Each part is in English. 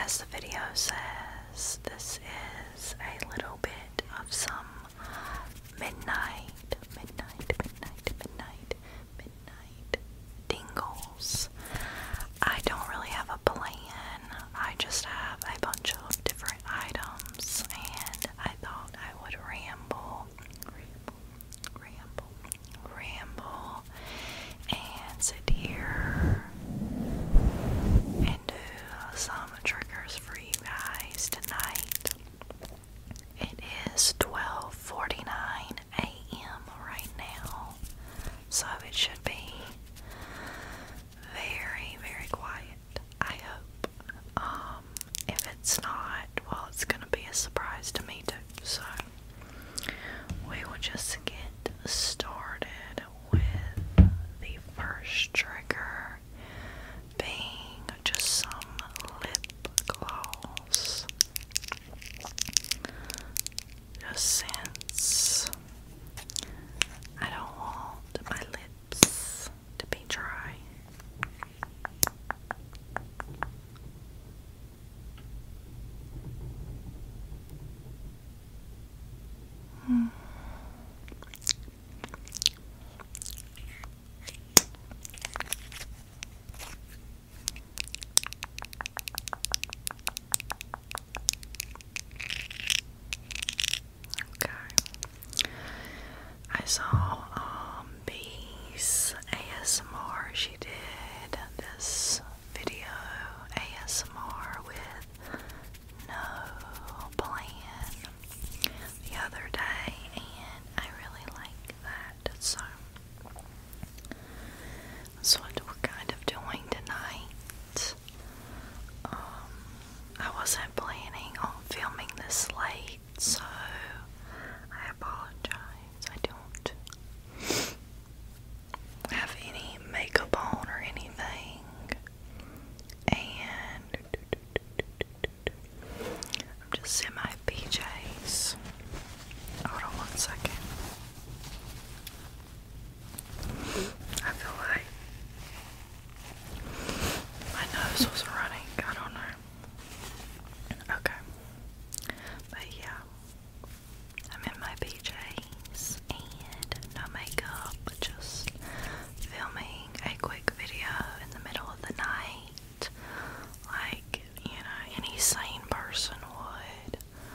as the video says, this is a little bit of some midnight tingles. I don't really have a plan. I just have a bunch of different items, and I thought I would ramble, and sit here and do some triggers for you guys tonight. It is 12:49 a.m. right now, so it should be very, very quiet, I hope. If it's not, well, it's gonna be a surprise to me too, so we will just get started with the first trigger being just some lip gloss. Just since I don't want my lips to be dry. Okay. I saw B's ASMR. She did this video ASMR with no plan the other day, and I really like that. So that's what we're kind of doing tonight. I wasn't planning on filming this late, so I apologize. I don't have any makeup on or anything, and I'm just in my PJs. Hold on 1 second. I feel like my nose was running. I don't know. Okay. But yeah, I'm in my PJs and no makeup, just filming a quick video in the middle of the night, like, you know, any sane person would.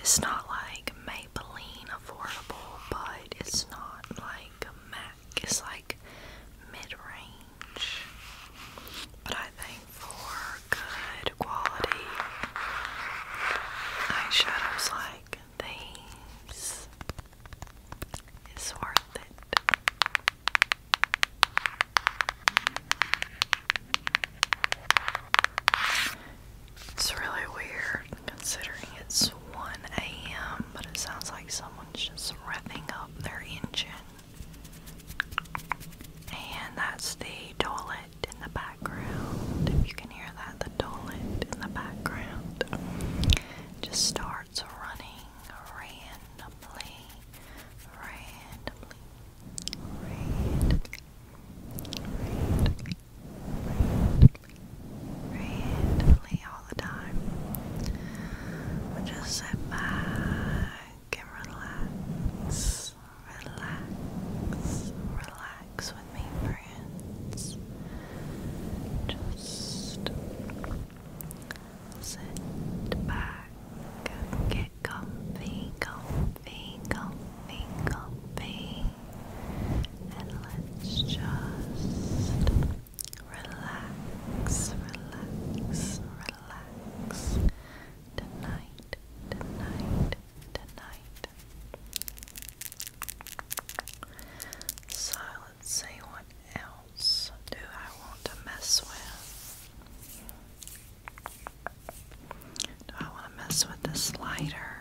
It's not like Maybelline affordable, but it's not like MAC. It's like mid-range. But I think for good quality eyeshadows like these, it's worth it. It's really weird considering it's 1 a.m., but it sounds like someone's just revving up their engine. And that's the toilet in the background. If you can hear that, the toilet in the background just starts running randomly, randomly all the time. But just sit back and relax, relax with me, friends. Just sit back, get comfy, and let's just relax. Tonight. So let's see, what else do I want to mess with? Do I want to mess with this lighter?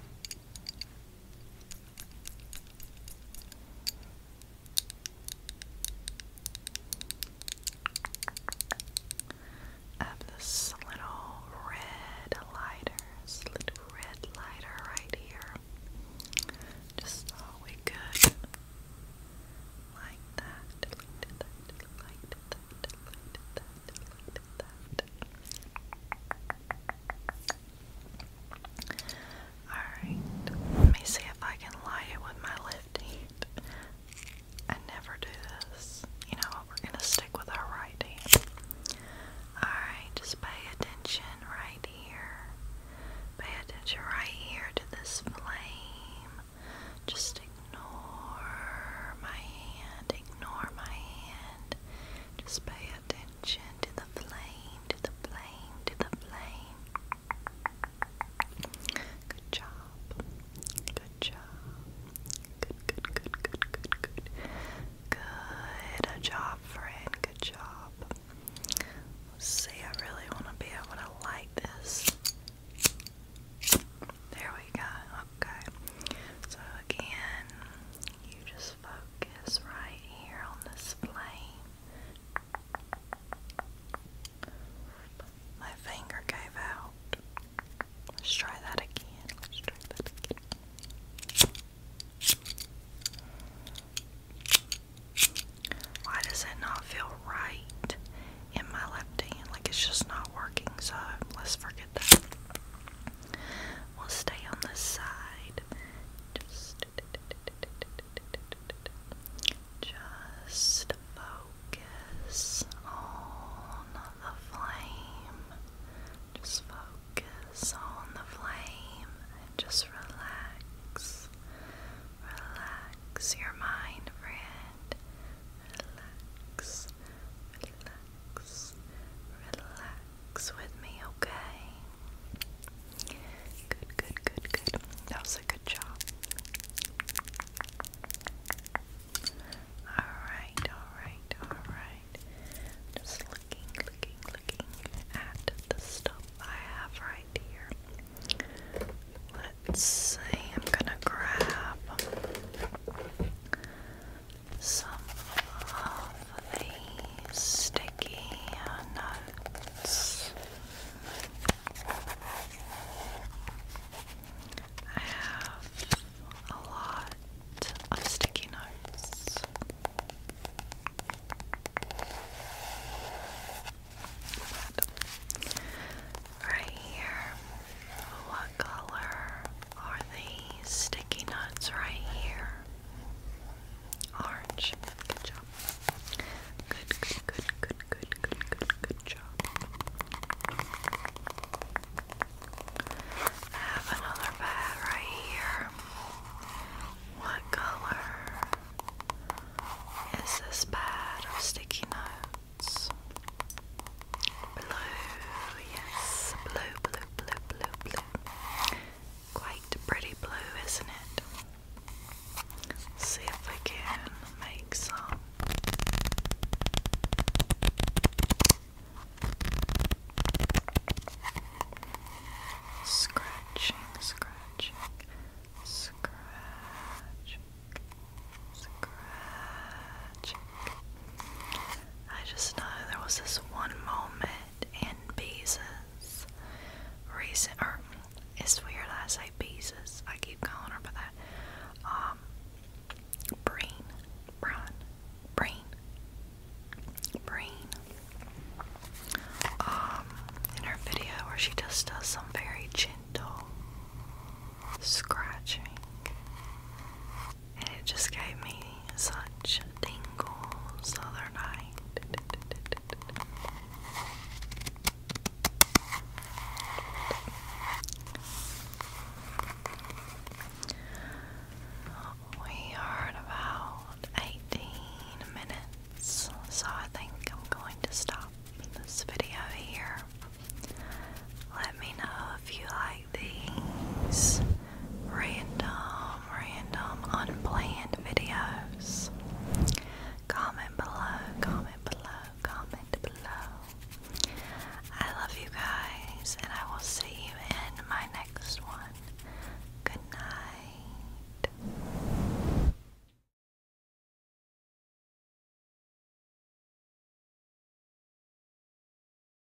I have this little red lighter right here. Just thought we could like that. Alright, let me see if I can light it with my left hand. I never do this. You know what, we're gonna stick with our right hand. Alright, just pay attention right here. Pay attention right here to this flame. Just ignore my hand. Just pay attention to the flame, Good job. Good job, friend. Good job. Let's see, I really want to be able to light this. There we go. Okay. So again, you just focus right here on this flame. My finger gave out. Let's try that again. Why does it not feel right in my left hand? Like it's just not working, so let's forget that. We'll stay on this side. Just focus on the flame. Just focus on the flame and just relax. Relax your mind, friend. Relax with me, okay? Good. That was a good job. Alright. Just looking at the stuff I have right here. Let's see.